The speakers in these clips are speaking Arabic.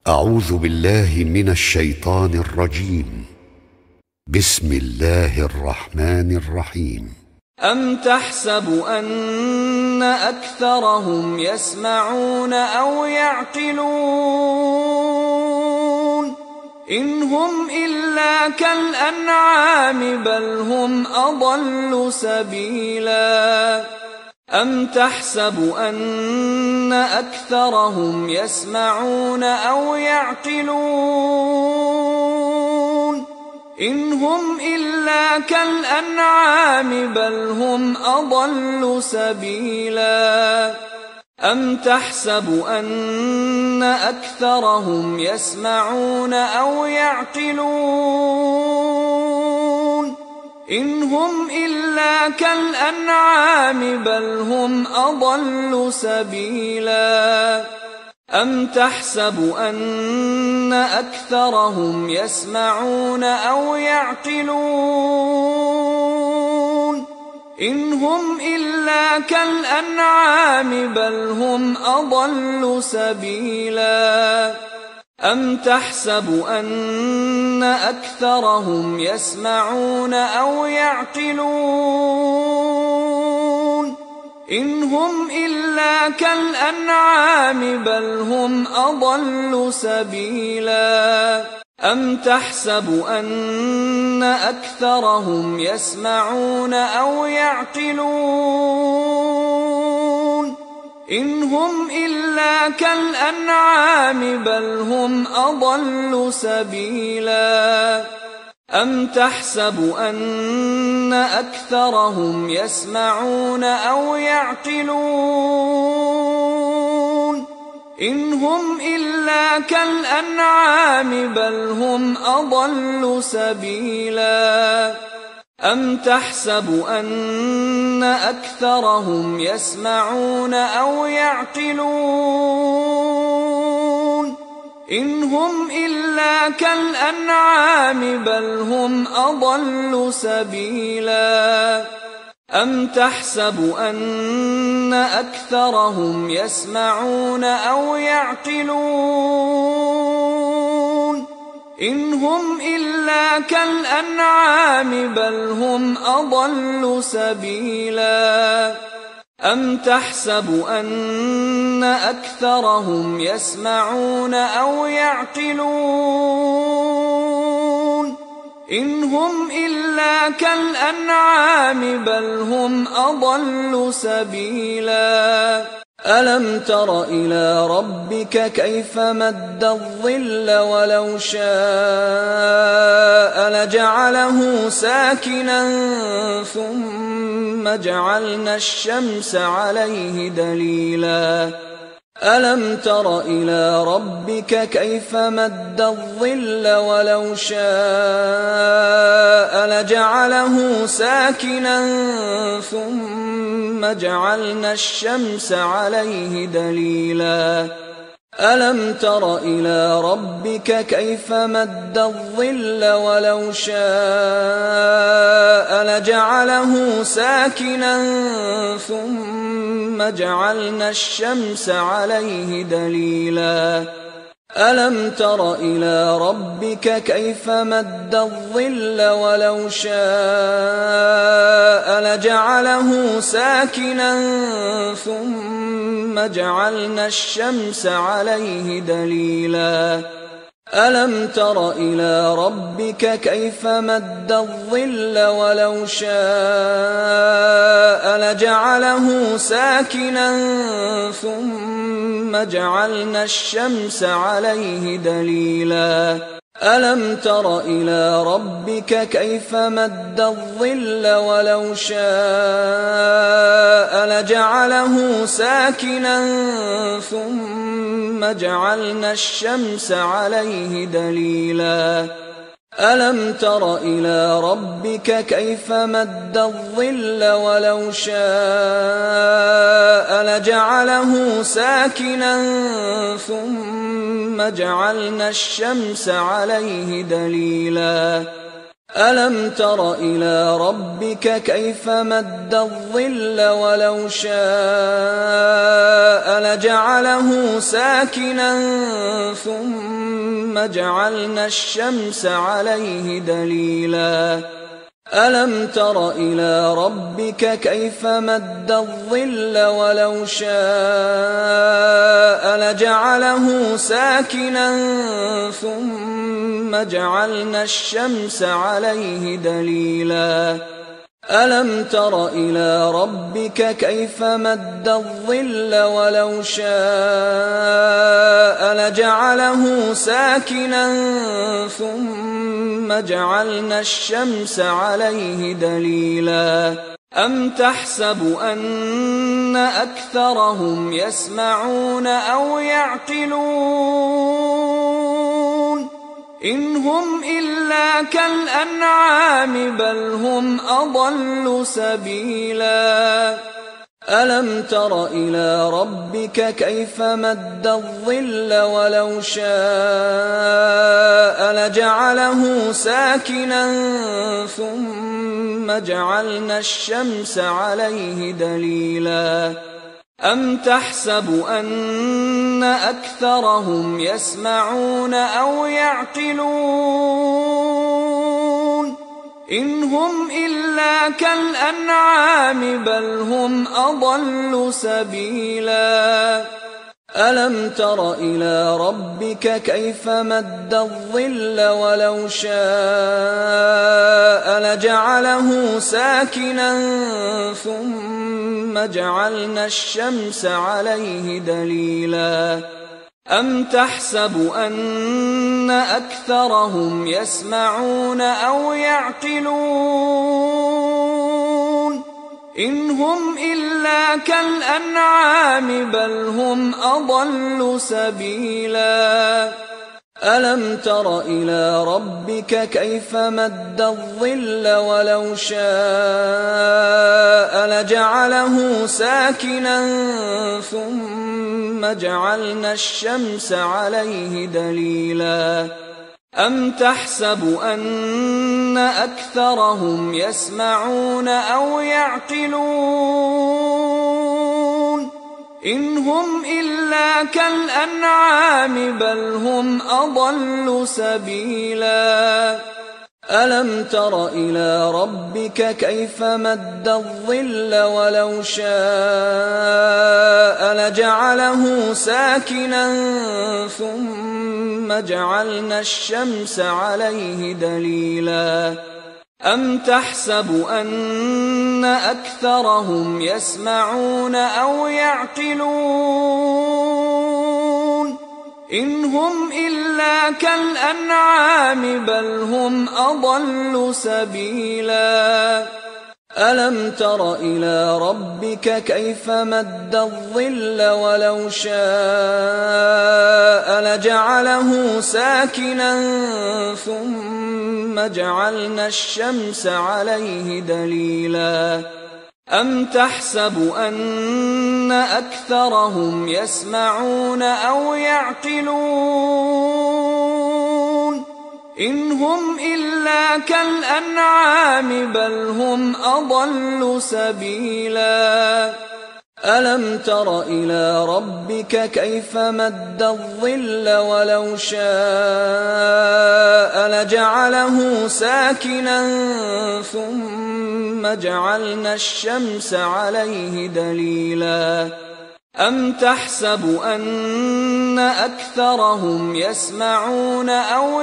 أعوذ بالله من الشيطان الرجيم. بسم الله الرحمن الرحيم. أم تحسب أن أكثرهم يسمعون أو يعقلون إن هم إلا كالأنعام بل هم أضل سبيلا أم تحسب أن أكثرهم يسمعون أو يعقلون إن هم إلا كالأنعام بل هم أضل سبيلا أم تحسب أن أكثرهم يسمعون أو يعقلون إن هم إلا كالأنعام بل هم أضل سبيلا أم تحسب أن أكثرهم يسمعون أو يعقلون إن هم إلا كالأنعام بل هم أضل سبيلا أم تحسب أن أكثرهم يسمعون أو يعقلون إن هم إلا كالأنعام بل هم أضل سبيلا أم تحسب أن أكثرهم يسمعون أو يعقلون إن هم إلا كالأنعام بل هم أضل سبيلا أم تحسب أن أكثرهم يسمعون أو يعقلون إن هم إلا كالأنعام بل هم أضل سبيلا أم تحسب أن أكثرهم يسمعون أو يعقلون إن هم إلا كالأنعام بل هم أضل سبيلا أم تحسب أن أكثرهم يسمعون أو يعقلون إن هم إلا كالأنعام بل هم أضل سبيلا أم تحسب أن أكثرهم يسمعون أو يعقلون إن هم إلا كالأنعام بل هم أضل سبيلا ألم تر إلى ربك كيف مد الظل ولو شاء لجعله ساكنا ثم جعلنا الشمس عليه دليلا ألم تر إلى ربك كيف مد الظل ولو شاء لجعله ساكنا ثم جعلنا الشمس عليه دليلا ألم تر إلى ربك كيف مد الظل ولو شاء لجعله ساكنا ثم جعلنا الشمس عليه دليلا ألم تر إلى ربك كيف مد الظل ولو شاء لجعله ساكنا ثم جعلنا الشمس عليه دليلا ألم تر إلى ربك كيف مد الظل ولو شاء لجعله ساكنا ثم جعلنا الشمس عليه دليلا ألم تر إلى ربك كيف مد الظل ولو شاء لجعله ساكنا ثم جعلنا الشمس عليه دليلا ألم تر إلى ربك كيف مد الظل ولو شاء لجعله ساكنا ثم جعلنا الشمس عليه دليلا ألم تر إلى ربك كيف مد الظل ولو شاء لجعله ساكنا ثم ثم جعلنا الشمس عليه دليلا ألم تر إلى ربك كيف مد الظل ولو شاء لجعله ساكنا ثم جعلنا الشمس عليه دليلا ألم تر إلى ربك كيف مد الظل ولو شاء لجعله ساكنا ثم جعلنا الشمس عليه دليلا أم تحسب أن أكثرهم يسمعون أو يعقلون إن هم إلا كالأنعام بل هم أضل سبيلا ألم تر إلى ربك كيف مد الظل ولو شاء لجعله ساكنا ثم جعلنا الشمس عليه دليلا أم تحسب أن أكثرهم يسمعون أو يعقلون إن هم إلا كالأنعام بل هم أضل سبيلا ألم تر إلى ربك كيف مد الظل ولو شاء لجعله ساكنا ثم جعلنا الشمس عليه دليلا أم تحسب أن أكثرهم يسمعون أو يعقلون إن هم إلا كالأنعام بل هم أضل سبيلا ألم تر إلى ربك كيف مد الظل ولو شاء لجعله ساكنا ثم جعلنا الشمس عليه دليلا أم تحسب أن أكثرهم يسمعون أو يعقلون إن هم إلا كالأنعام بل هم أضل سبيلا ألم تر إلى ربك كيف مد الظل ولو شاء لجعله ساكنا ثم جعلنا الشمس عليه دليلا أم تحسب أن أكثرهم يسمعون أو يعقلون إن هم إلا كالأنعام بل هم أضل سبيلا ألم تر إلى ربك كيف مد الظل ولو شاء لجعله ساكنا ثم جعلنا الشمس عليه دليلا أم تحسب أن أكثرهم يسمعون أو يعقلون إن هم إلا كالأنعام بل هم أضل سبيلا ألم تر إلى ربك كيف مد الظل ولو شاء لجعله ساكنا ثم جعلنا الشمس عليه دليلا أم تحسب أن أكثرهم يسمعون أو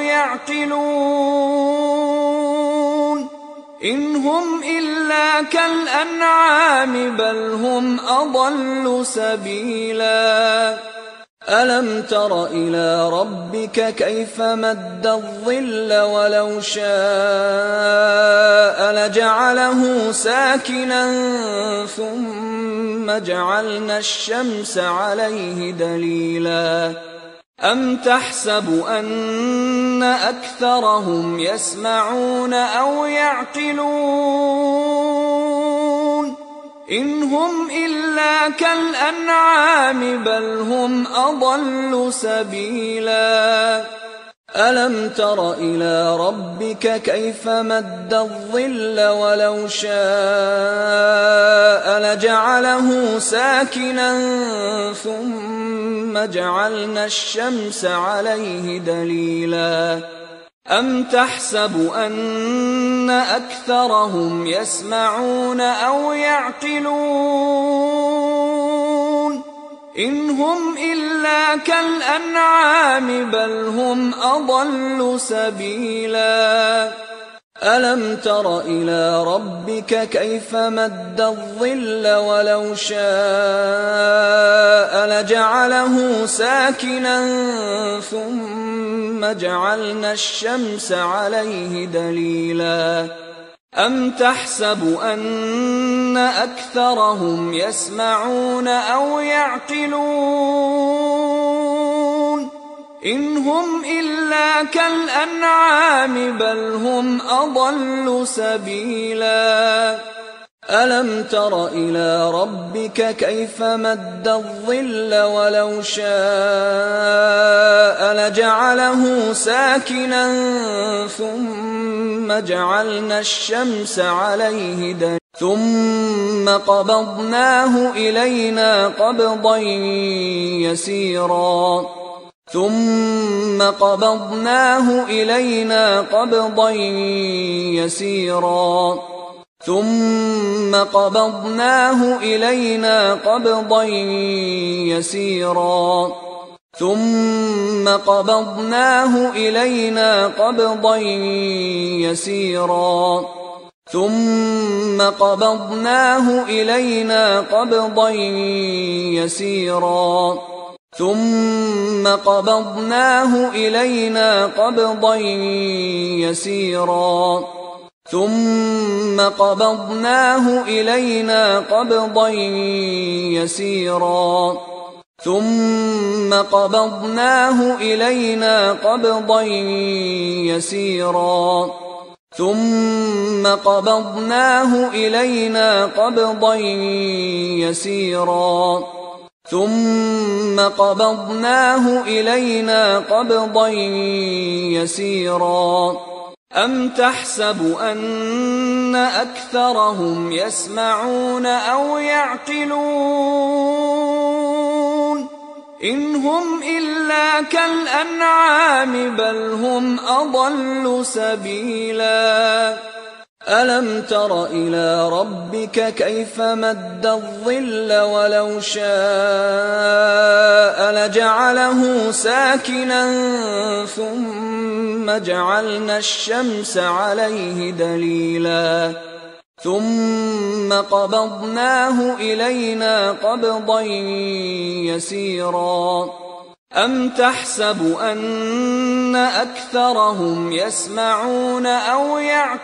يعقلون إن هم إلا كالأنعام بل هم أضل سبيلا ألم تر إلى ربك كيف مد الظل ولو شاء لجعله ساكنا ثم جعلنا الشمس عليه دليلا أم تحسب أن أكثرهم يسمعون أو يعقلون إن هم إلا كالأنعام بل هم أضل سبيلا ألم تر إلى ربك كيف مد الظل ولو شاء لجعله ساكنا ثم جعلنا الشمس عليه دليلا أم تحسب أن أكثرهم يسمعون أو يعقلون إن هم إلا كالأنعام بل هم أضل سبيلا ألم تر إلى ربك كيف مد الظل ولو شاء لجعله ساكنا ثم جعلنا الشمس عليه دليلا أم تحسب أن أكثرهم يسمعون أو يعقلون إن هم إلا كالأنعام بل هم أضل سبيلا ألم تر إلى ربك كيف مد الظل ولو شاء لجعله ساكنا ثم جعلنا الشمس عليه دليلا ثم قبضناه إلينا قبضا يسيرا ثم قبضناه إلينا قبضا يسيرا ثم قبضناه إلينا قبضا يسيرا ثم قبضناه إلينا قبضا يسيرا ثم قبضناه إلينا قبضا يسيرا ثم قبضناه إلينا قبضا يسيرا ثم قبضناه إلينا قبضا يسيرا ثم قبضناه إلينا قبضا يسيرا ثم قبضناه إلينا قبضا يسيرا ثم قبضناه إلينا قبضا يسيرا أم تحسب أن أكثرهم يسمعون أو يعقلون إن هم إلا كالأنعام بل هم أضل سبيلا ألم تر إلى ربك كيف مد الظل ولو شاء لجعله ساكنا ثم جعلنا الشمس عليه دليلا ثم قبضناه إلينا قبضا يسيرا أم تحسب أن أكثرهم يسمعون أو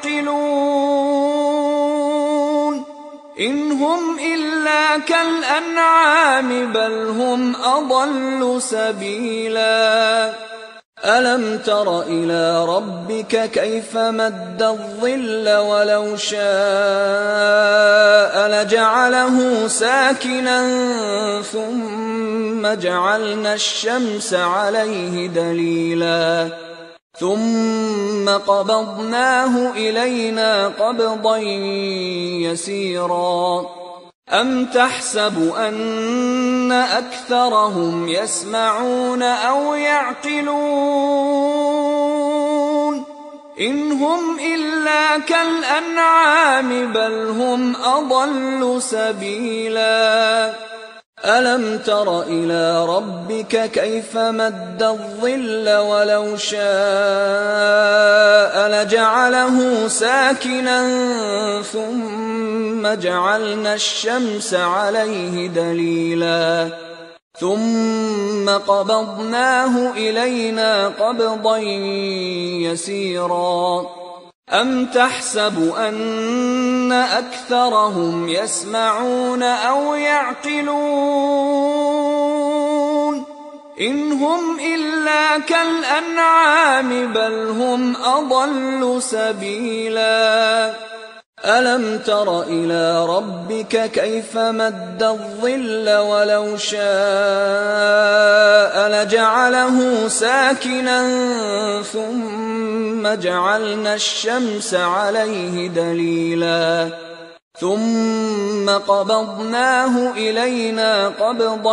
يعقلون إن هم إلا كالأنعام بل هم أضل سبيلا ألم تر إلى ربك كيف مد الظل ولو شاء لجعله ساكنا ثم جعلنا الشمس عليه دليلا ثم قبضناه إلينا قبضا يسيرا أم تحسب أن أكثرهم يسمعون أو يعقلون إن هم إلا كالأنعام بل هم أضل سبيلا ألم تر إلى ربك كيف مد الظل ولو شاء لجعله ساكنا ثم جعلنا الشمس عليه دليلا ثم قبضناه إلينا قبضا يسيرا أم تحسب أن أكثرهم يسمعون أو يعقلون إن هم إلا كالأنعام بل هم أضل سبيلا ألم تر إلى ربك كيف مد الظل ولو شاء لجعله ساكنا ثم جعلنا الشمس عليه دليلا ثم قبضناه إلينا قبضا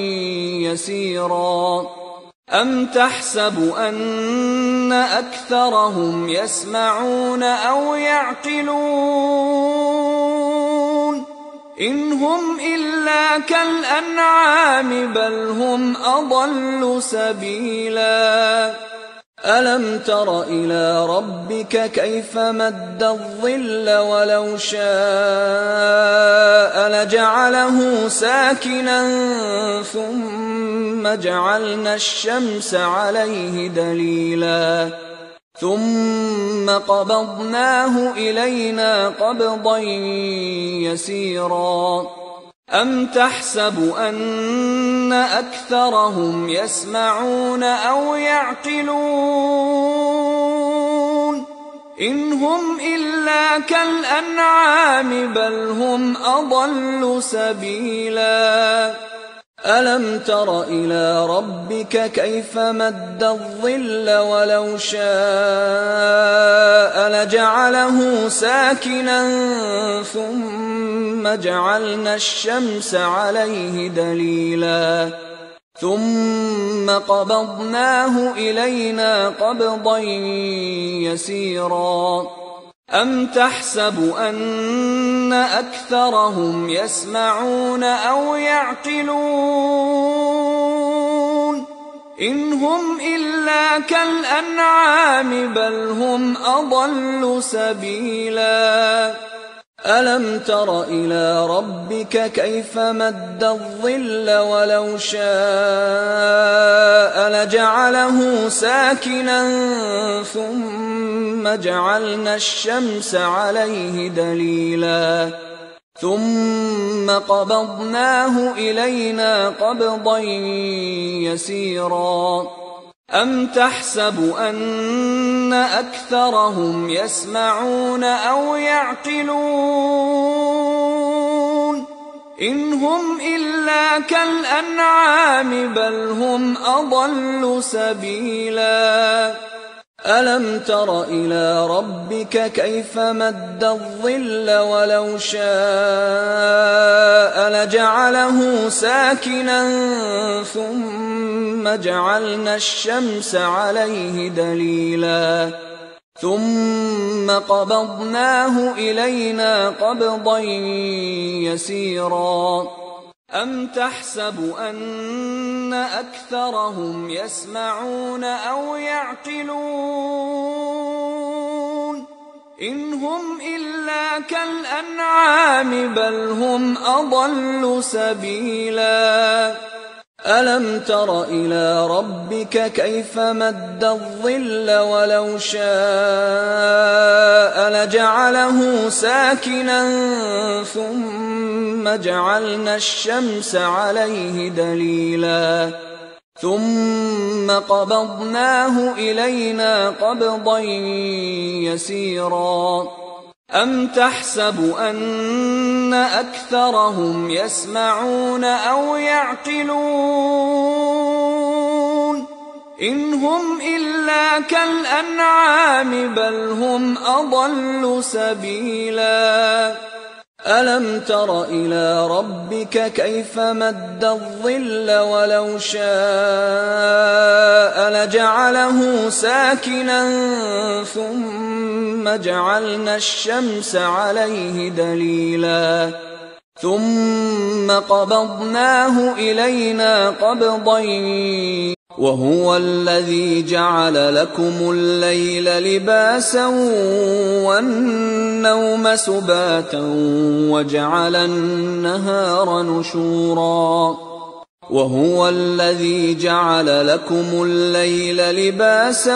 يسيرا أم تحسب أن أكثرهم يسمعون أو يعقلون إن هم إلا كالأنعام بل هم أضل سبيلا ألم تر إلى ربك كيف مد الظل ولو شاء لجعله ساكنا ثم جعلنا الشمس عليه دليلا ثم قبضناه إلينا قبضا يسيرا أم تحسب أن أكثرهم يسمعون أو يعقلون إن هم إلا كالأنعام بل هم أضل سبيلا ألم تر إلى ربك كيف مد الظل ولو شاء لجعله ساكنا ثم جعلنا الشمس عليه دليلا ثم قبضناه إلينا قبضا يسيرا أم تحسب أن أكثرهم يسمعون أو يعقلون إن هم إلا كالأنعام بل هم أضل سبيلا ألم تر إلى ربك كيف مد الظل ولو شاء لجعله ساكنا ثم جعلنا الشمس عليه دليلا ثم قبضناه إلينا قبضا يسيرا أم تحسب أن أكثرهم يسمعون أو يعقلون إن هم إلا كالأنعام بل هم أضل سبيلا ألم تر إلى ربك كيف مد الظل ولو شاء لجعله ساكنا ثم جعلنا الشمس عليه دليلا ثم قبضناه إلينا قبضا يسيرا أم تحسب أن أكثرهم يسمعون أو يعقلون إن هم إلا كالأنعام بل هم أضل سبيلا ألم تر إلى ربك كيف مد الظل ولو شاء لجعله ساكنا ثم جعلنا الشمس عليه دليلا ثم قبضناه إلينا قبضا يسيرا أم تحسب أن أكثرهم يسمعون أو يعقلون إن هم إلا كالأنعام بل هم أضل سبيلا ألم تر إلى ربك كيف مد الظل ولو شاء لجعله ساكنا ثم جعلنا الشمس عليه دليلا ثم قبضناه إلينا قبضا وهو الذي جعل لكم الليل لباسا والنوم سباتا وجعل النهار نشورا وهو الذي جعل لكم الليل لباسا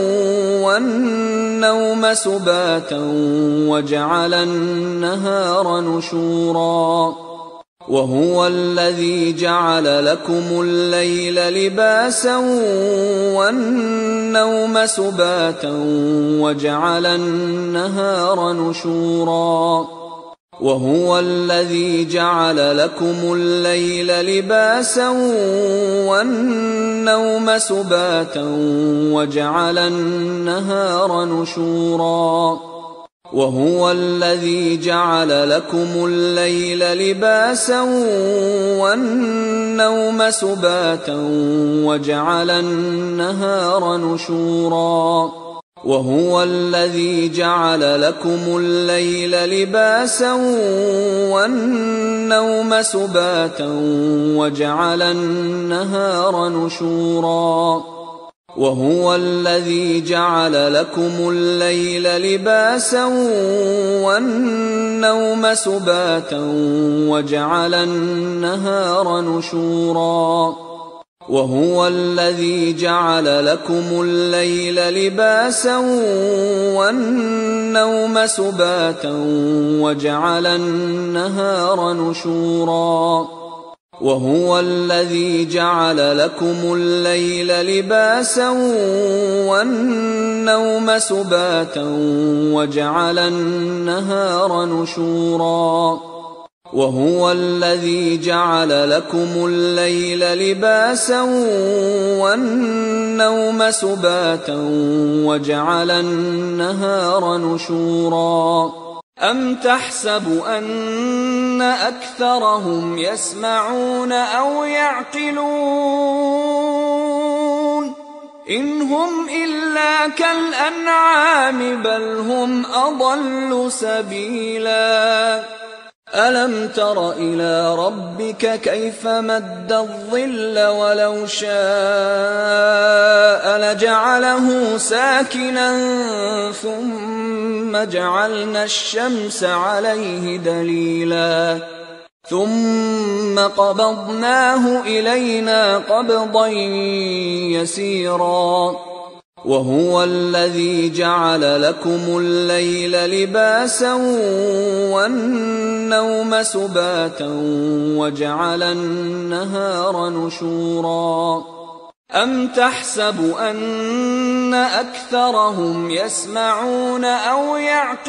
والنوم سباتا وجعل النهار نشورا وهو الذي جعل لكم الليل لباسا والنوم سباتا وجعل النهار نشورا وهو الذي جعل لكم الليل لباسا والنوم سباتا وجعل النهار نشورا وهو الذي جعل لكم الليل لباسا والنوم سباتا وجعل النهار نشورا وهو الذي جعل لكم الليل لباسا والنوم سباتا وجعل النهار نشورا وهو الذي جعل لكم الليل لباسا والنوم سباتا وجعل النهار نشورا وهو الذي جعل لكم الليل لباسا والنوم سباتا وجعل النهار نشورا وهو الذي جعل لكم الليل لباسا والنوم سباتا وجعل النهار نشورا وهو الذي جعل لكم الليل لباسا والنوم سباتا وجعل النهار نشورا أم تحسب أن أكثرهم يسمعون أو يعقلون إن هم إلا كالأنعام بل هم أضل سبيلا ألم تر إلى ربك كيف مد الظل ولو شاء لجعله ساكنا ثم جعلنا الشمس عليه دليلا ثم قبضناه إلينا قبضا يسيرا وهو الذي جعل لكم الليل لباسا والنوم سباتا وجعل النهار نشورا أم تحسب أن أكثرهم يسمعون أو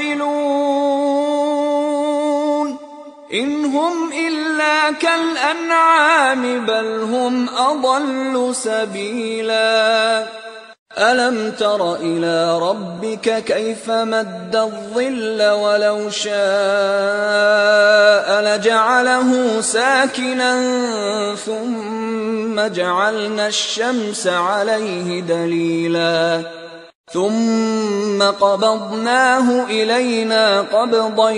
يعقلون إن هم إلا كالأنعام بل هم أضل سبيلا ألم تر إلى ربك كيف مد الظل ولو شاء لجعله ساكنا ثم جعلنا الشمس عليه دليلا ثم قبضناه إلينا قبضا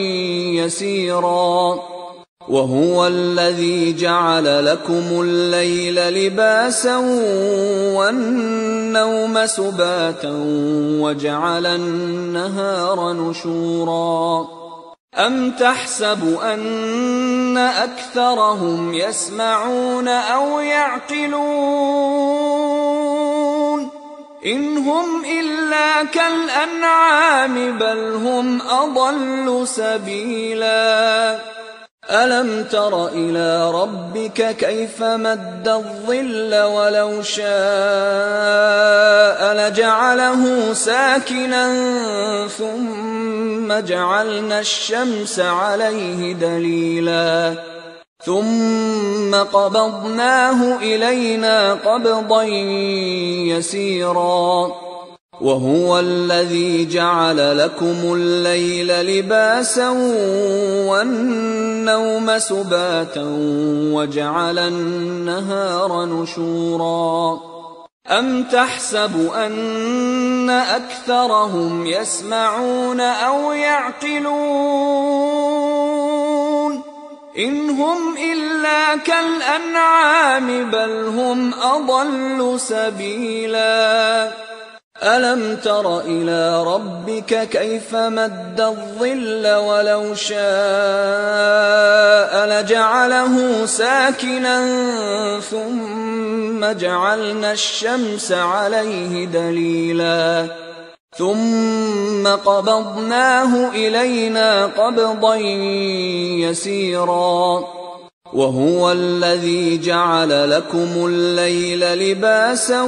يسيرا وهو الذي جعل لكم الليل لباسا والنوم سباتا وجعل النهار نشورا أم تحسب أن أكثرهم يسمعون أو يعقلون إن هم إلا كالأنعام بل هم أضل سبيلا ألم تر إلى ربك كيف مد الظل ولو شاء لجعله ساكنا ثم جعلنا الشمس عليه دليلا ثم قبضناه إلينا قبضا يسيرا وهو الذي جعل لكم الليل لباسا والنوم سباتا وجعل النهار نشورا أم تحسب أن أكثرهم يسمعون أو يعقلون إن هم إلا كالأنعام بل هم أضل سبيلا ألم تر إلى ربك كيف مد الظل ولو شاء لجعله ساكنا ثم جعلنا الشمس عليه دليلا ثم قبضناه إلينا قبضا يسيرا وهو الذي جعل لكم الليل لباسا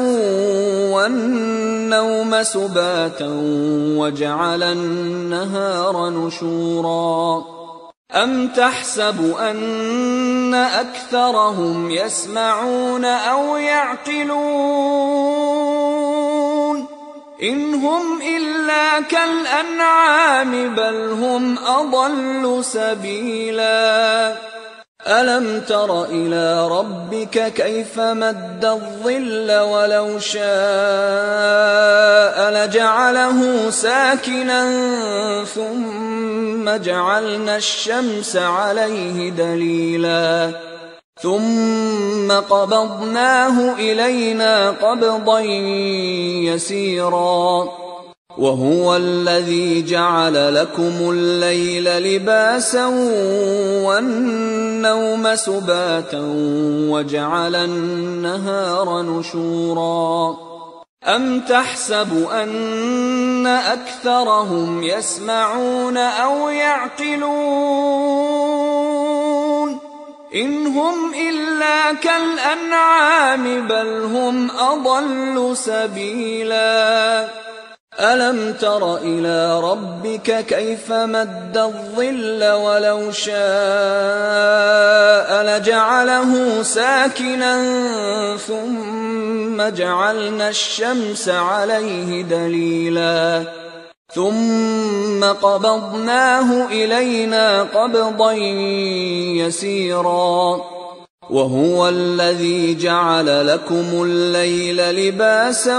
والنوم سباتا وجعل النهار نشورا أم تحسب أن أكثرهم يسمعون أو يعقلون إن هم إلا كالأنعام بل هم أضل سبيلا ألم تر إلى ربك كيف مد الظل ولو شاء لجعله ساكنا ثم جعلنا الشمس عليه دليلا ثم قبضناه إلينا قبضا يسيرا وهو الذي جعل لكم الليل لباسا والنوم سباتا وجعل النهار نشورا أم تحسب أن أكثرهم يسمعون أو يعقلون إن هم إلا كالأنعام بل هم أضل سبيلا ألم تر إلى ربك كيف مد الظل ولو شاء لجعله ساكنا ثم جعلنا الشمس عليه دليلا ثم قبضناه إلينا قبضا يسيرا وهو الذي جعل لكم الليل لباسا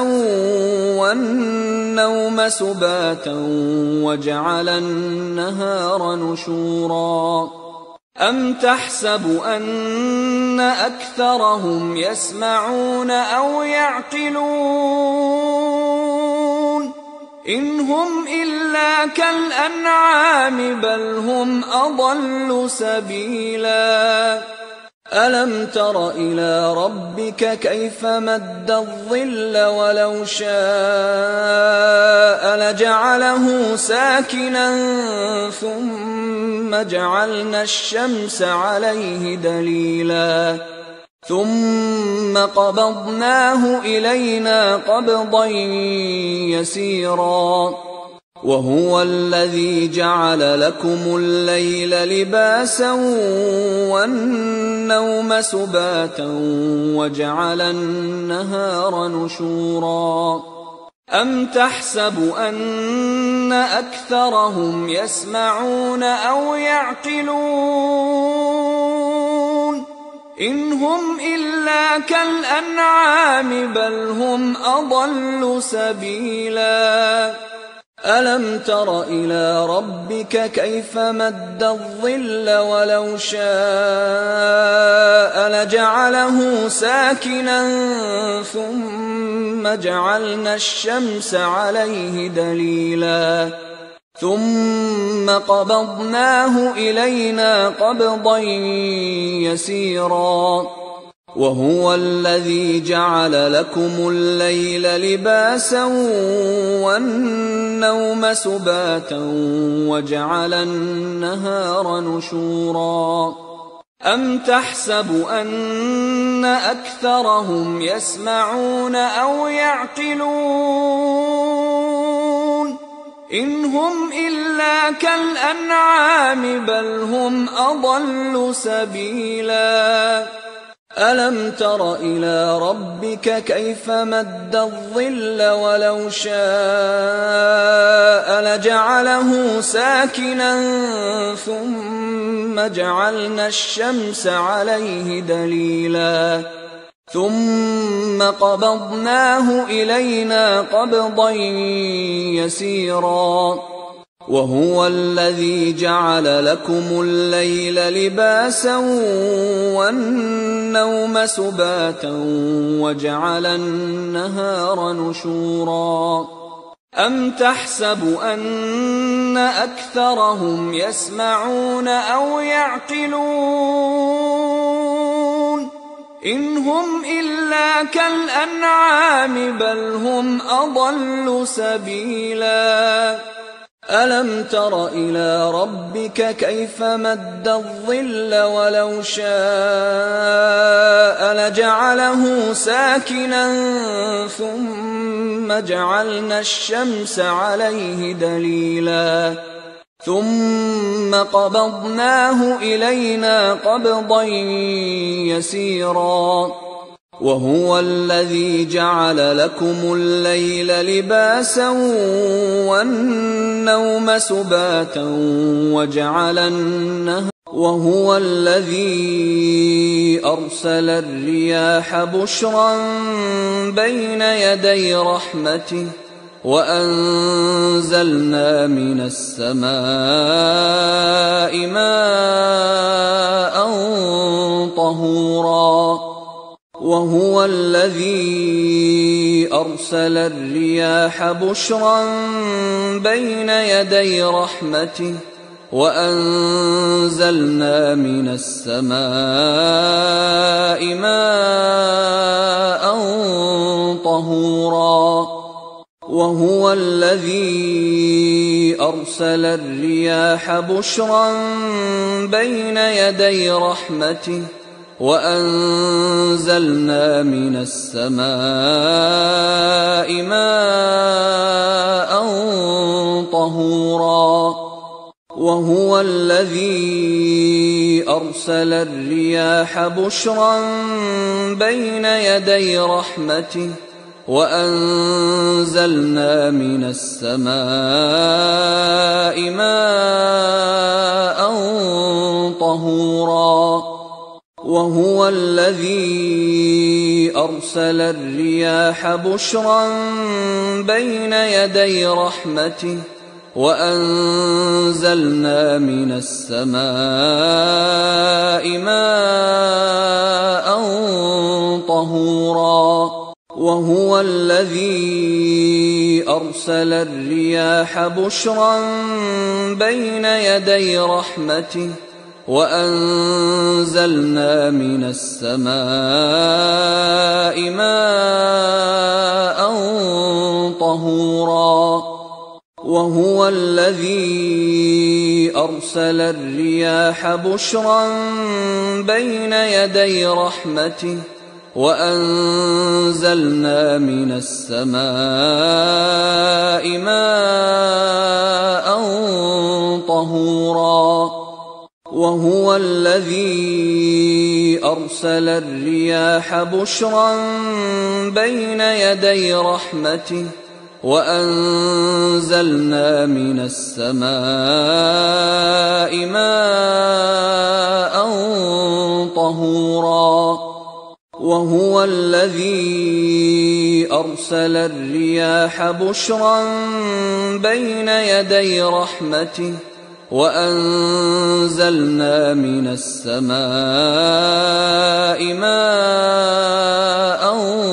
والنوم سباتا وجعل النهار نشورا أم تحسب أن أكثرهم يسمعون أو يعقلون إن هم إلا كالأنعام بل هم أضل سبيلا ألم تر إلى ربك كيف مد الظل ولو شاء لجعله ساكنا ثم جعلنا الشمس عليه دليلا ثم قبضناه إلينا قبضا يسيرا وهو الذي جعل لكم الليل لباسا والنوم سباتا وجعل النهار نشورا أم تحسب أن أكثرهم يسمعون أو يعقلون إن هم إلا كالأنعام بل هم أضل سبيلا ألم تر إلى ربك كيف مد الظل ولو شاء لجعله ساكنا ثم جعلنا الشمس عليه دليلا ثم قبضناه إلينا قبضا يسيرا وهو الذي جعل لكم الليل لباسا والنوم سباتا وجعل النهار نشورا أم تحسب أن أكثرهم يسمعون أو يعقلون إن هم إلا كالأنعام بل هم أضل سبيلا ألم تر إلى ربك كيف مد الظل ولو شاء لجعله ساكنا ثم جعلنا الشمس عليه دليلا ثم قبضناه إلينا قبضا يسيرا وهو الذي جعل لكم الليل لباسا والنوم سباتا وجعل النهار نشورا أم تحسب أن أكثرهم يسمعون أو يعقلون إن هم إلا كالأنعام بل هم أضل سبيلا ألم تر إلى ربك كيف مد الظل ولو شاء لجعله ساكنا ثم جعلنا الشمس عليه دليلا ثم قبضناه إلينا قبضا يسيرا وهو الذي جعل لكم الليل لباسا والنوم سباتا وهو الذي أرسل الرياح بشرا بين يدي رحمته وأنزلنا من السماء ماء طهورا وهو الذي أرسل الرياح بشرا بين يدي رحمته وأنزلنا من السماء ماء طهورا وهو الذي أرسل الرياح بشرا بين يدي رحمته وأنزلنا من السماء ماء طهورا وهو الذي أرسل الرياح بشرا بين يدي رحمته وأنزلنا من السماء ماء طهورا وهو الذي أرسل الرياح بشرا بين يدي رحمته وأنزلنا من السماء ماء طهورا وهو الذي أرسل الرياح بشرا بين يدي رحمته وأنزلنا من السماء ماء طهورا وهو الذي أرسل الرياح بشرا بين يدي رحمته وأنزلنا من السماء ماء طهورا وهو الذي أرسل الرياح بشرا بين يدي رحمته وأنزلنا من السماء ماء طهورا وهو الذي أرسل الرياح بشرا بين يدي رحمته وأنزلنا من السماء ماء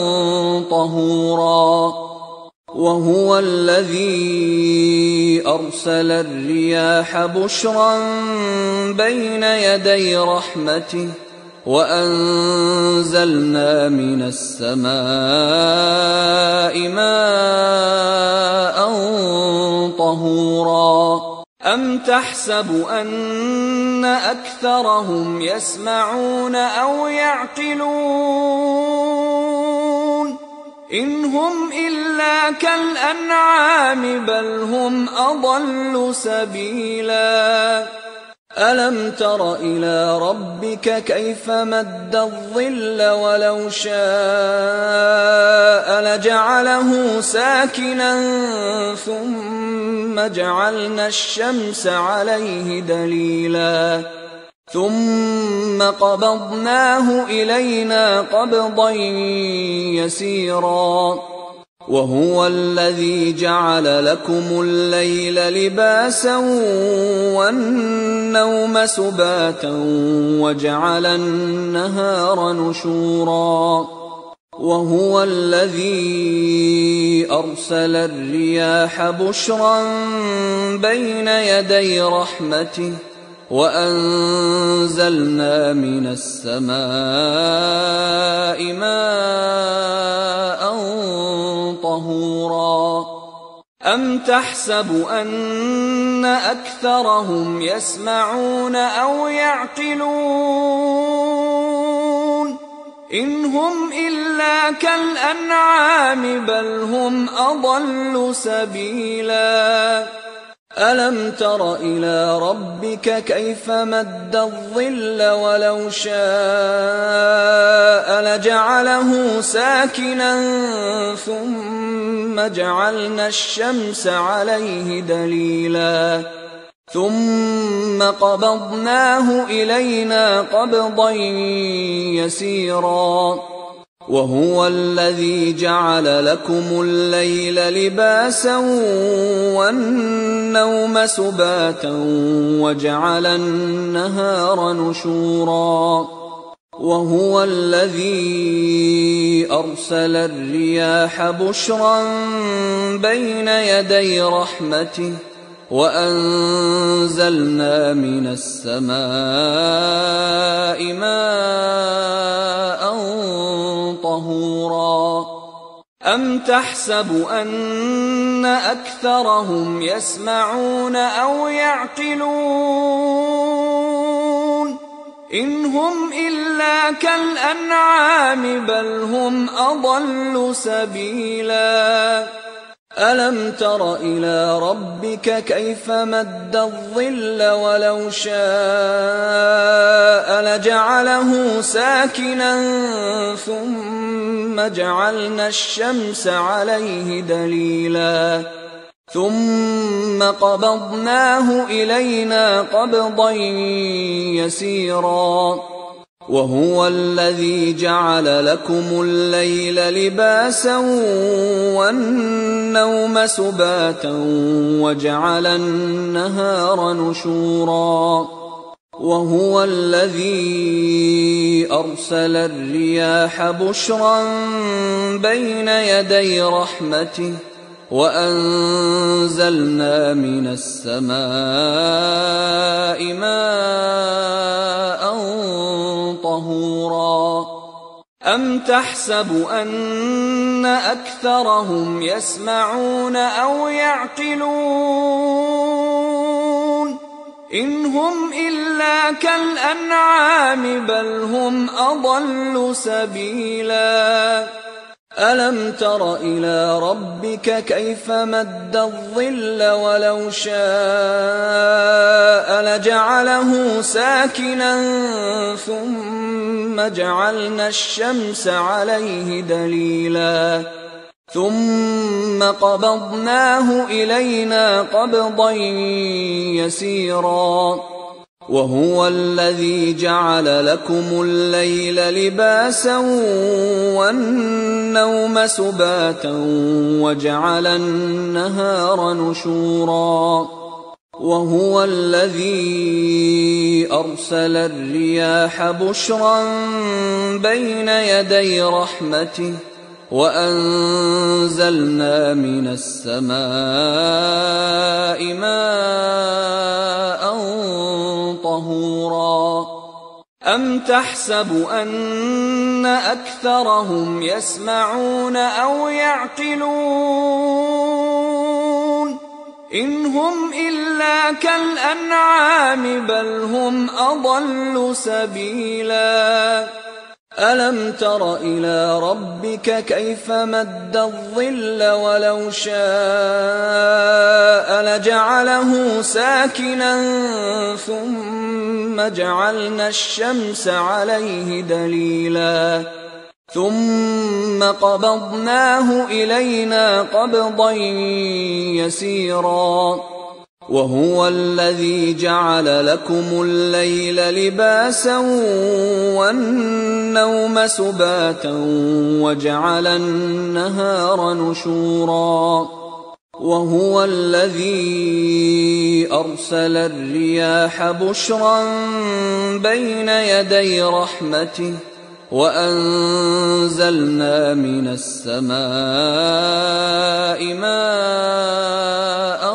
طهورا وهو الذي أرسل الرياح بشرا بين يدي رحمته وأنزلنا من السماء ماء طهورا أم تحسب أن أكثرهم يسمعون أو يعقلون إن هم إلا كالأنعام بل هم أضل سبيلا ألم تر إلى ربك كيف مد الظل ولو شاء لجعله ساكنا ثم جعلنا الشمس عليه دليلا ثم قبضناه إلينا قبضا يسيرا وهو الذي جعل لكم الليل لباسا والنوم سباتا وجعل النهار نشورا وهو الذي أرسل الرياح بشرا بين يدي رحمته وأنزلنا من السماء ماء طهورا أم تحسب أن أكثرهم يسمعون أو يعقلون إن هم إلا كالأنعام بل هم أضل سبيلا ألم تر إلى ربك كيف مد الظل ولو شاء لجعله ساكنا ثم جعلنا الشمس عليه دليلا ثم قبضناه إلينا قبضا يسيرا وهو الذي جعل لكم الليل لباسا والنوم سباتا وجعل النهار نشورا وهو الذي أرسل الرياح بشرا بين يدي رحمته وأنزلنا من السماء ماء طهورا أم تحسب أن أكثرهم يسمعون أو يعقلون إن هم إلا كالأنعام بل هم أضل سبيلا ألم تر إلى ربك كيف مد الظل ولو شاء لجعله ساكنا ثم جعلنا الشمس عليه دليلا ثم قبضناه إلينا قبضا يسيرا وهو الذي جعل لكم الليل لباسا والنوم سباتا وجعل النهار نشورا وهو الذي أرسل الرياح بشرا بين يدي رحمته وأنزلنا من السماء ماء طهورا أم تحسب أن أكثرهم يسمعون أو يعقلون إن هم إلا كالأنعام بل هم أضل سبيلا ألم تر إلى ربك كيف مد الظل ولو شاء لجعله ساكنا ثم جعلنا الشمس عليه دليلا ثم قبضناه إلينا قبضا يسيرا وهو الذي جعل لكم الليل لباسا والنوم سباتا وجعل النهار نشورا وهو الذي أرسل الرياح بشرا بين يدي رحمته وأنزلنا من السماء ماء طهورا أم تحسب أن أكثرهم يسمعون أو يعقلون إن هم إلا كالأنعام بل هم أضل سبيلا ألم تر إلى ربك كيف مد الظل ولو شاء لجعله ساكنا ثم جعلنا الشمس عليه دليلا ثم قبضناه إلينا قبضا يسيرا وهو الذي جعل لكم الليل لباسا والنوم سباتا وجعل النهار نشورا وهو الذي أرسل الرياح بشرا بين يدي رحمته وأنزلنا من السماء ماء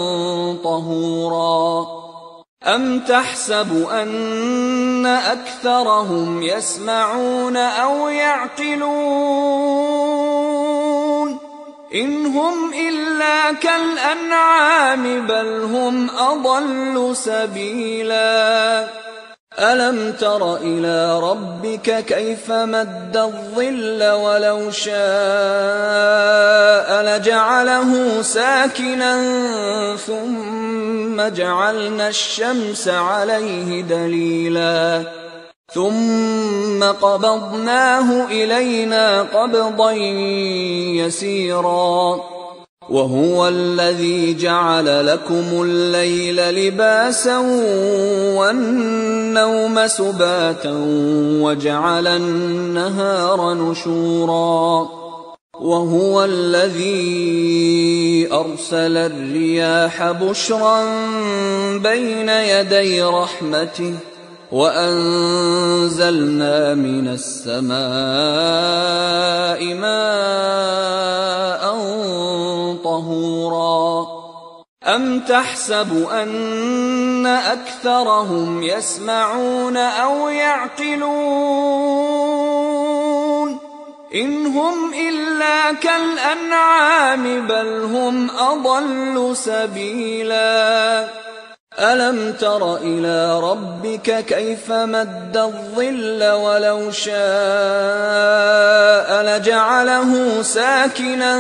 طهورا أم تحسب أن أكثرهم يسمعون أو يعقلون إن هم إلا كالأنعام بل هم أضل سبيلا ألم تر إلى ربك كيف مد الظل ولو شاء لجعله ساكنا ثم ثم جعلنا الشمس عليه دليلا ثم قبضناه إلينا قبضا يسيرا وهو الذي جعل لكم الليل لباسا والنوم سباتا وجعل النهار نشورا وهو الذي أرسل الرياح بشرا بين يدي رحمته وأنزلنا من السماء ماء طهورا أم تحسب أن أكثرهم يسمعون أو يعقلون إن هم إلا كالأنعام بل هم أضل سبيلا ألم تر إلى ربك كيف مد الظل ولو شاء لجعله ساكنا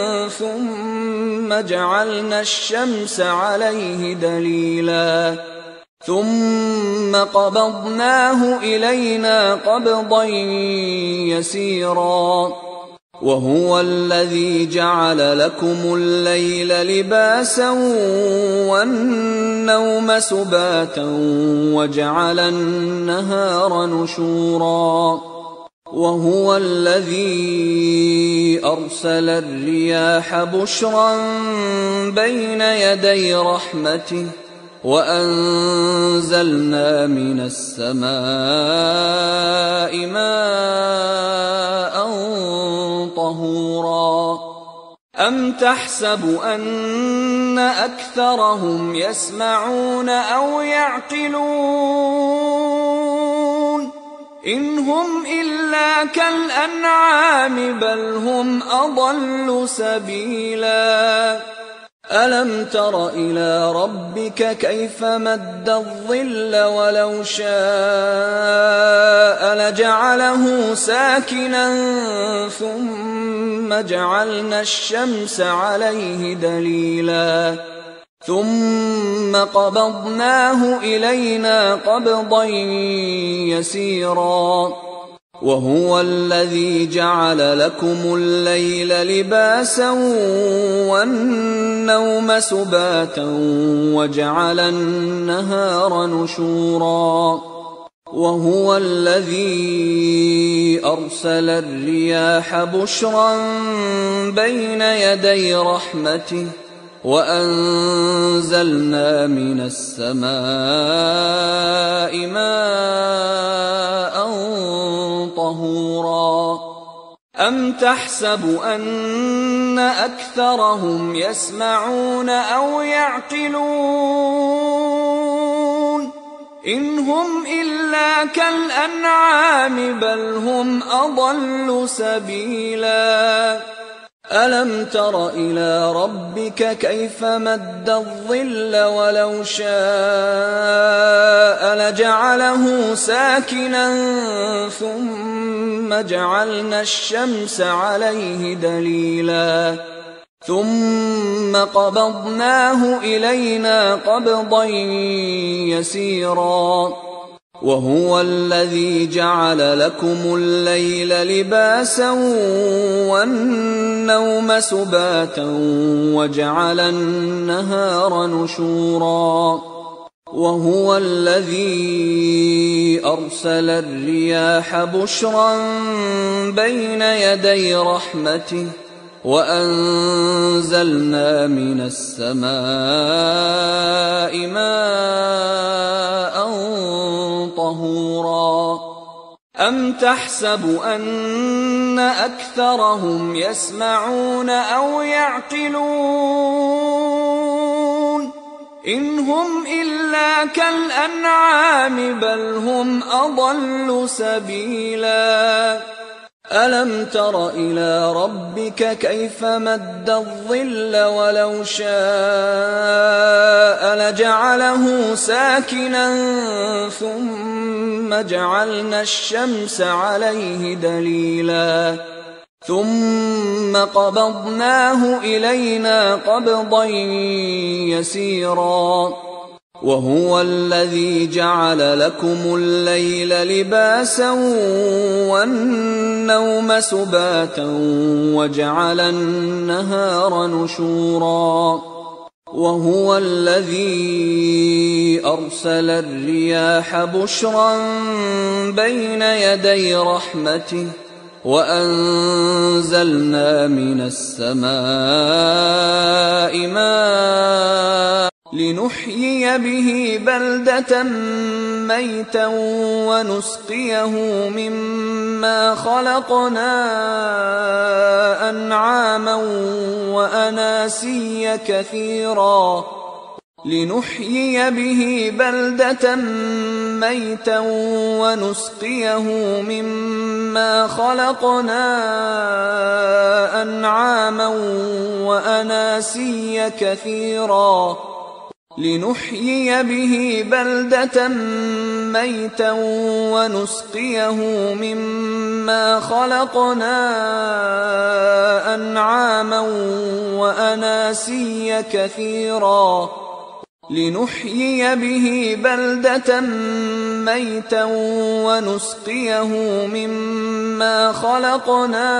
ثم جعلنا الشمس عليه دليلا ثم قبضناه إلينا قبضا يسيرا وهو الذي جعل لكم الليل لباسا والنوم سباتا وجعل النهار نشورا وهو الذي أرسل الرياح بشرا بين يدي رحمته وأنزلنا من السماء ماء طهورا أم تحسب أن أكثرهم يسمعون أو يعقلون إن هم إلا كالأنعام بل هم أضل سبيلا ألم تر إلى ربك كيف مد الظل ولو شاء لجعله ساكنا ثم جعلنا الشمس عليه دليلا ثم قبضناه إلينا قبضا يسيرا وهو الذي جعل لكم الليل لباسا والنوم سباتا وجعل النهار نشورا وهو الذي أرسل الرياح بشرا بين يدي رحمته وأنزلنا من السماء ماء طهورا أم تحسب أن أكثرهم يسمعون أو يعقلون إن هم إلا كالأنعام بل هم أضل سبيلا ألم تر إلى ربك كيف مد الظل ولو شاء لجعله ساكنا ثم جعلنا الشمس عليه دليلا ثم قبضناه إلينا قبضا يسيرا وهو الذي جعل لكم الليل لباسا والنوم سباتا وجعل النهار نشورا وهو الذي أرسل الرياح بشرا بين يدي رحمته وأنزلنا من السماء ماء طهورا أم تحسب أن أكثرهم يسمعون أو يعقلون إن هم إلا كالأنعام بل هم أضل سبيلا ألم تر إلى ربك كيف مد الظل ولو شاء لجعله ساكنا ثم جعلنا الشمس عليه دليلا ثم قبضناه إلينا قبضا يسيرا وهو الذي جعل لكم الليل لباسا والنوم سباتا وجعل النهار نشورا وهو الذي أرسل الرياح بشرا بين يدي رحمته وأنزلنا من السماء ماء لنحيي به بلدة ميتا ونسقيه مما خلقنا أنعاما وأناسيا كثيرا لنحيي به بلدة ميتا ونسقيه مما خلقنا أنعاما وأناسيا كثيرا لنحيي به بلدة ميتا ونسقيه مما خلقنا أنعاما وأناسيا كثيرا لنحيي به بلدة ميتا ونسقيه مما خلقنا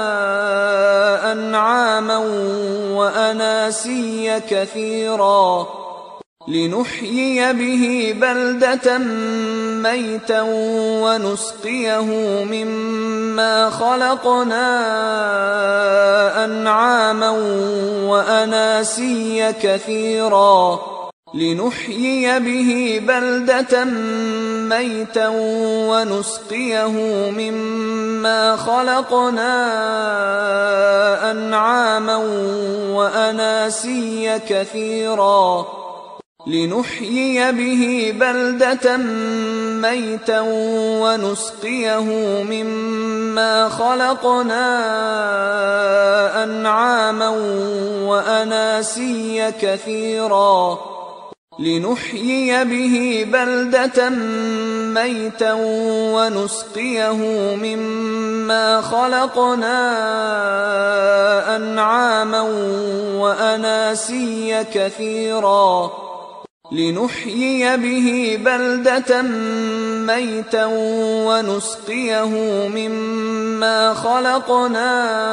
أنعاما وأناسيا كثيرا لنحيي به بلدة ميتا ونسقيه مما خلقنا أنعاما وأناسيا كثيرا لنحيي به بلدة ميتا ونسقيه مما خلقنا أنعاما وأناسيا كثيرا لنحيي به بلدة ميتا ونسقيه مما خلقنا أنعاما وأناسيا كثيرا لنحيي به بلدة ميتا ونسقيه مما خلقنا أنعاما وأناسيا كثيرا لنحيي به بلدة ميتا ونسقيه مما خلقنا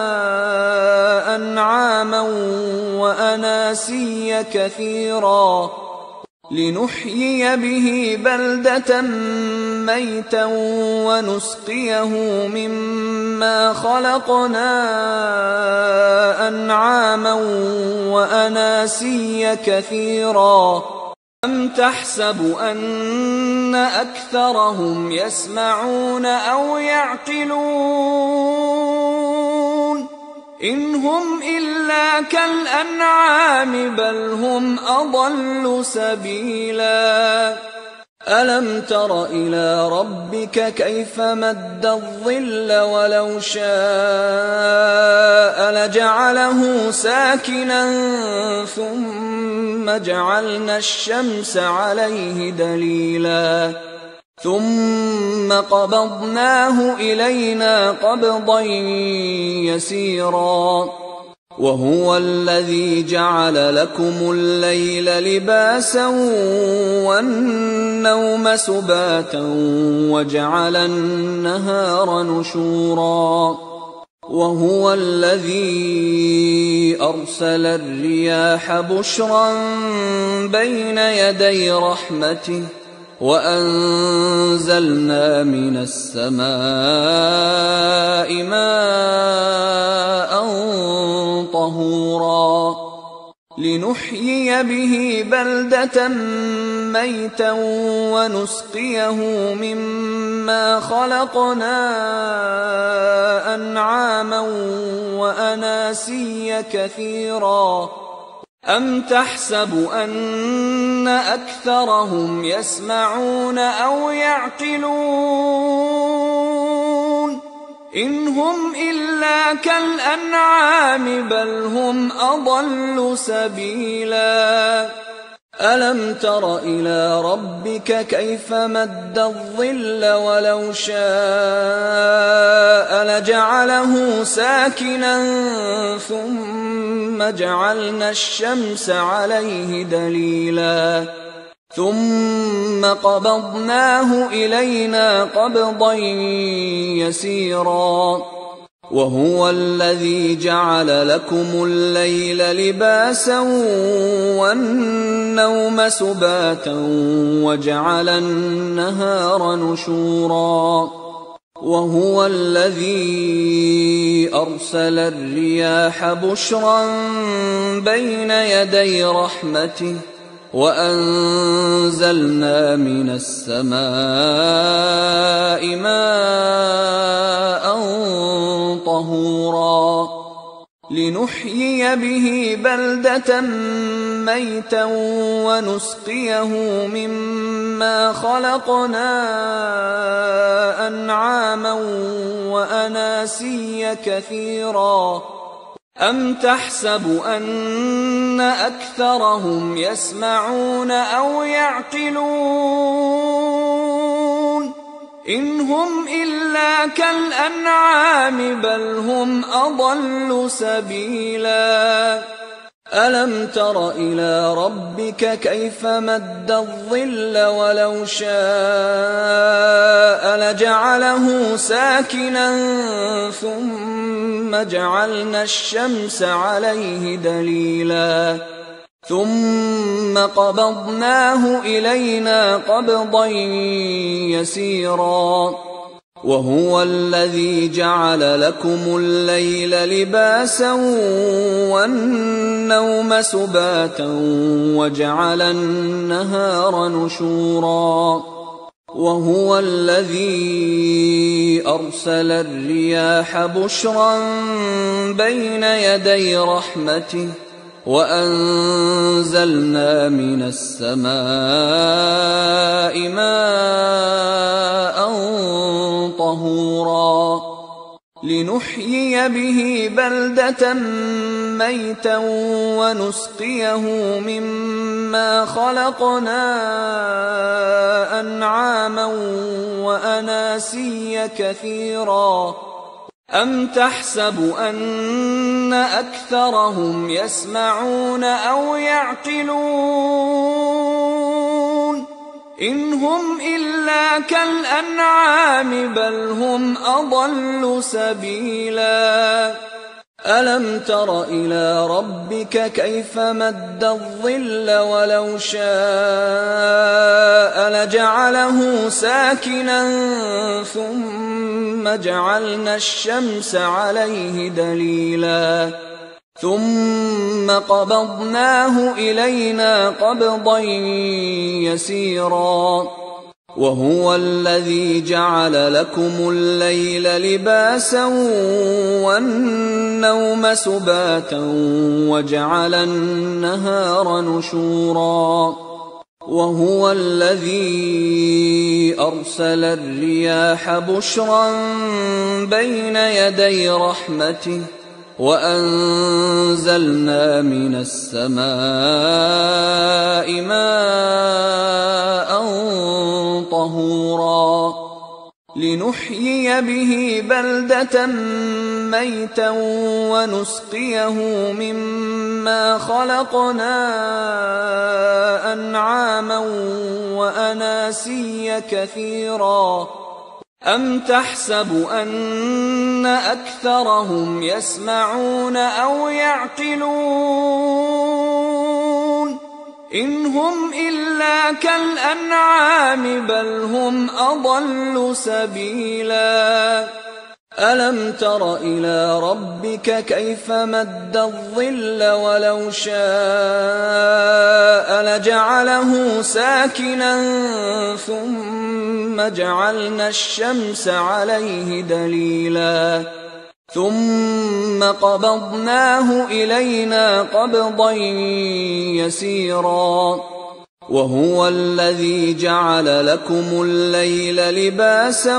أنعاما وأناسيا كثيرا لنحيي به بلدة ميتا ونسقيه مما خلقنا أنعاما وأناسيا كثيرا أم تحسب أن أكثرهم يسمعون أو يعقلون إن هم إلا كالأنعام بل هم أضل سبيلا ألم تر إلى ربك كيف مد الظل ولو شاء لجعله ساكنا ثم جعلنا الشمس عليه دليلا ثم قبضناه إلينا قبضا يسيرا وهو الذي جعل لكم الليل لباسا والنوم سباتا وجعل النهار نشورا وهو الذي أرسل الرياح بشرا بين يدي رحمته وأنزلنا من السماء ماء طهورا لنحيي به بلدة ميتا ونسقيه مما خلقنا أنعاما وأناسيا كثيرا أم تحسب أن أكثرهم يسمعون أو يعقلون إن هم إلا كالأنعام بل هم أضل سبيلا ألم تر إلى ربك كيف مد الظل ولو شاء لجعله ساكنا ثم جعلنا الشمس عليه دليلا ثم قبضناه إلينا قبضا يسيرا وهو الذي جعل لكم الليل لباسا والنوم سباتا وجعل النهار نشورا وهو الذي أرسل الرياح بشرا بين يدي رحمته وأنزلنا من السماء ماء طهورا لنحيي به بلدة ميتا ونسقيه مما خلقنا أنعاما وأناسيا كثيرا أم تحسب أن أكثرهم يسمعون أو يعقلون إن هم إلا كالأنعام بل هم أضل سبيلا ألم تر إلى ربك كيف مد الظل ولو شاء لجعله ساكنا ثم جعلنا الشمس عليه دليلا ثم قبضناه إلينا قبضا يسيرا وهو الذي جعل لكم الليل لباسا والنوم سباتا وجعل النهار نشورا وهو الذي أرسل الرياح بشرا بين يدي رحمته وأنزلنا من السماء ماء طهورا لنحيي به بلدة ميتا ونسقيه مما خلقنا أنعاما وأناسيا كثيرا أم تحسب أن أكثرهم يسمعون أو يعقلون إن هم إلا كالأنعام بل هم أضل سبيلا ألم تر إلى ربك كيف مد الظل ولو شاء لجعله ساكنا ثم جعلنا الشمس عليه دليلا ثم قبضناه إلينا قبضا يسيرا وهو الذي جعل لكم الليل لباسا والنوم سباتا وجعل النهار نشورا وهو الذي أرسل الرياح بشرا بين يدي رحمته وأنزلنا من السماء ماء طهورا لنحيي به بلدة ميتا ونسقيه مما خلقنا أنعاما وأناسيا كثيرا أم تحسب أن أكثرهم يسمعون أو يعقلون إن هم إلا كالأنعام بل هم أضل سبيلا ألم تر إلى ربك كيف مد الظل ولو شاء لجعله ساكنا ثم جعلنا الشمس عليه دليلا ثم قبضناه إلينا قبضا يسيرا وهو الذي جعل لكم الليل لباسا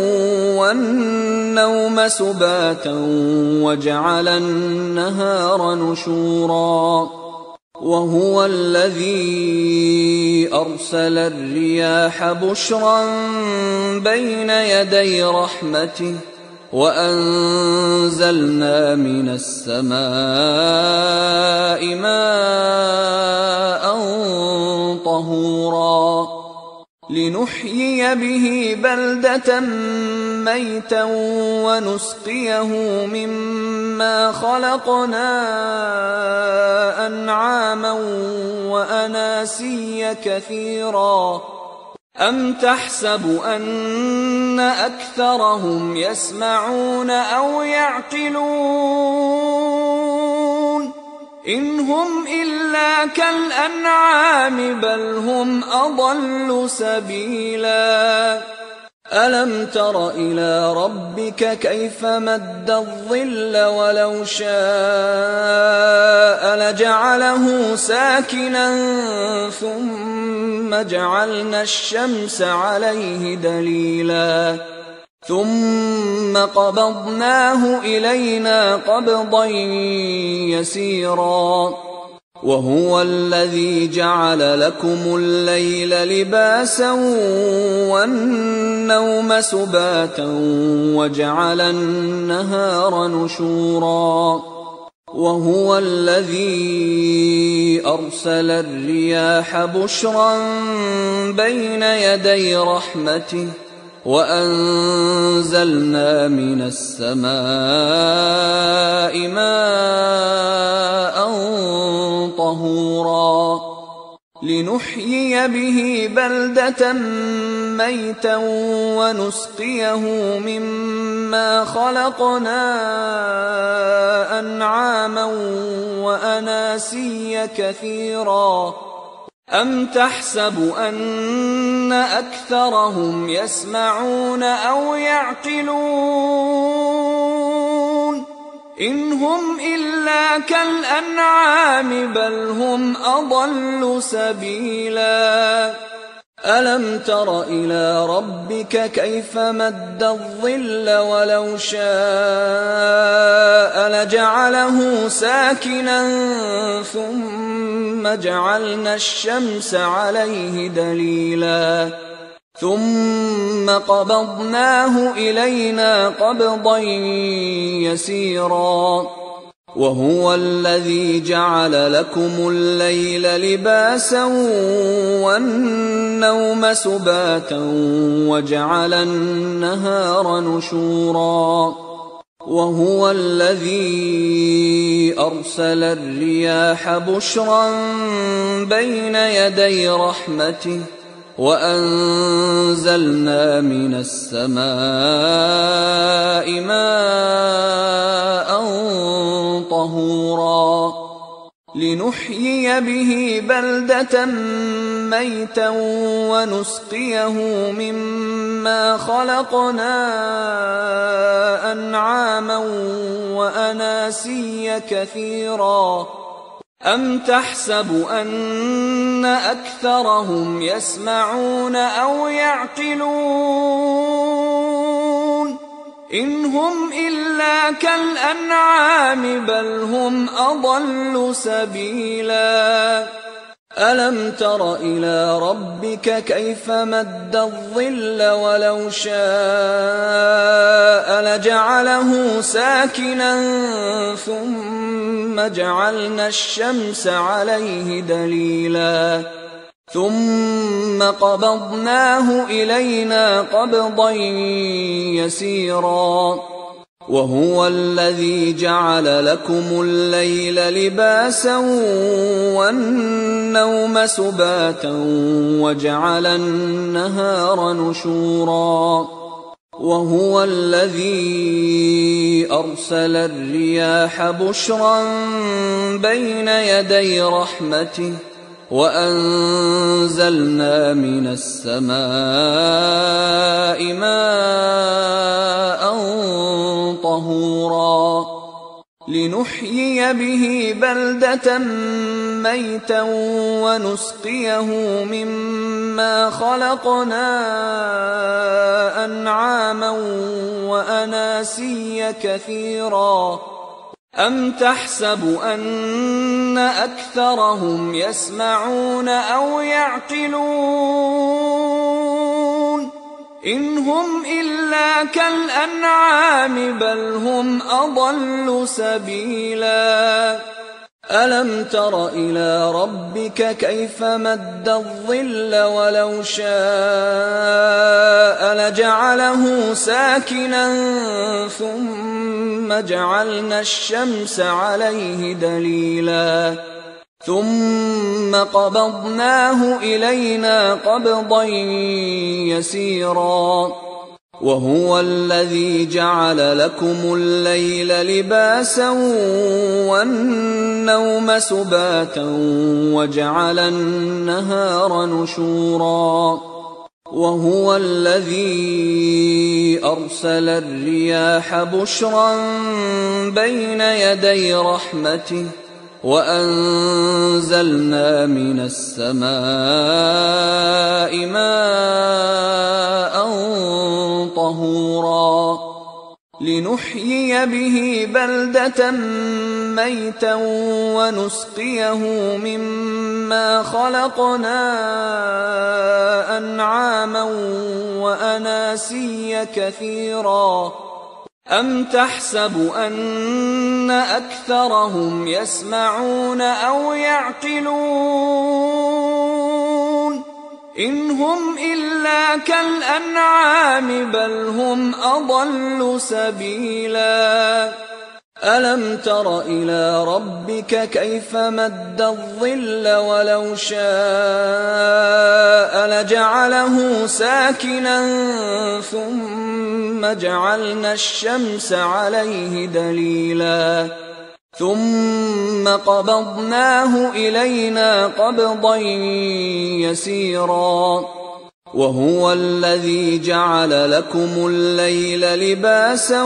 والنوم سباتا وجعل النهار نشورا وهو الذي أرسل الرياح بشرا بين يدي رحمته وأنزلنا من السماء ماء طهورا لنحيي به بلدة ميتا ونسقيه مما خلقنا أنعاما وأناسيا كثيرا أم تحسب أن أكثرهم يسمعون أو يعقلون إن هم إلا كالأنعام بل هم أضل سبيلا ألم تر إلى ربك كيف مد الظل ولو شاء لجعله ساكنا ثم جعلنا الشمس عليه دليلا ثم قبضناه إلينا قبضا يسيرا وهو الذي جعل لكم الليل لباسا والنوم سباتا وجعل النهار نشورا وهو الذي أرسل الرياح بشرا بين يدي رحمته وأنزلنا من السماء ماء طهورا لنحيي به بلدة ميتا ونسقيه مما خلقنا أنعاما وأناسيا كثيرا أم تحسب أن أكثرهم يسمعون أو يعقلون إن هم إلا كالأنعام بل هم أضل سبيلا ألم تر إلى ربك كيف مد الظل ولو شاء لجعله ساكنا ثم جعلنا الشمس عليه دليلا ثم قبضناه إلينا قبضا يسيرا وهو الذي جعل لكم الليل لباسا والنوم سباتا وجعل النهار نشورا وهو الذي أرسل الرياح بشرا بين يدي رحمته وأنزلنا من السماء ماء طهورا لنحيي به بلدة ميتا ونسقيه مما خلقنا أنعاما وأناسيا كثيرا أم تحسب أن أكثرهم يسمعون أو يعقلون إن هم إلا كالأنعام بل هم أضل سبيلا ألم تر إلى ربك كيف مد الظل ولو شاء لجعله ساكنا ثم جعلنا الشمس عليه دليلا ثم قبضناه إلينا قبضا يسيرا وهو الذي جعل لكم الليل لباسا والنوم سباتا وجعل النهار نشورا وهو الذي أرسل الرياح بشرا بين يدي رحمته وأنزلنا من السماء ماء طهورا لنحيي به بلدة ميتا ونسقيه مما خلقنا أنعاما وأناسيا كثيرا أم تحسب أن أكثرهم يسمعون أو يعقلون إن هم إلا كالأنعام بل هم أضل سبيلا ألم تر إلى ربك كيف مد الظل ولو شاء لجعله ساكنا ثم جعلنا الشمس عليه دليلا ثم قبضناه إلينا قبضا يسيرا وهو الذي جعل لكم الليل لباسا والنوم سباتا وجعل النهار نشورا وهو الذي أرسل الرياح بشرا بين يدي رحمته وأنزلنا من السماء ماء طهورا لنحيي به بلدة ميتا ونسقيه مما خلقنا أنعاما وأناسيا كثيرا أم تحسب أن أكثرهم يسمعون أو يعقلون إن هم إلا كالأنعام بل هم أضل سبيلا ألم تر إلى ربك كيف مد الظل ولو شاء لجعله ساكنا ثم جعلنا الشمس عليه دليلا ثم قبضناه إلينا قبضا يسيرا وهو الذي جعل لكم الليل لباسا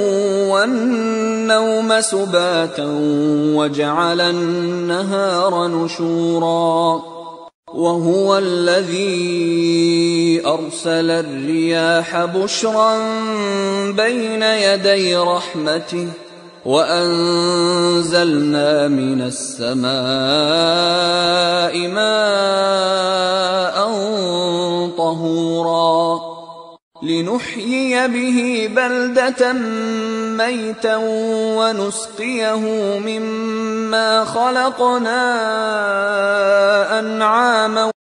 والنوم سباتا وجعل النهار نشورا وهو الذي أرسل الرياح بشرا بين يدي رحمته وأنزلنا من السماء ماء طهورا لنحيي به بلدة ميتا ونسقيه مما خلقنا أنعاما